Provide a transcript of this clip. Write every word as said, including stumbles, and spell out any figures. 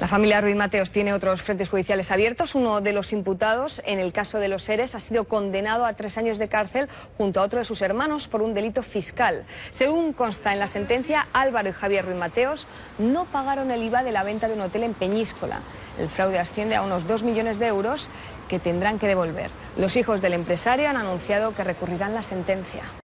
La familia Ruiz Mateos tiene otros frentes judiciales abiertos. Uno de los imputados en el caso de los ERES ha sido condenado a tres años de cárcel junto a otro de sus hermanos por un delito fiscal. Según consta en la sentencia, Álvaro y Javier Ruiz Mateos no pagaron el I V A de la venta de un hotel en Peñíscola. El fraude asciende a unos dos millones de euros que tendrán que devolver. Los hijos del empresario han anunciado que recurrirán la sentencia.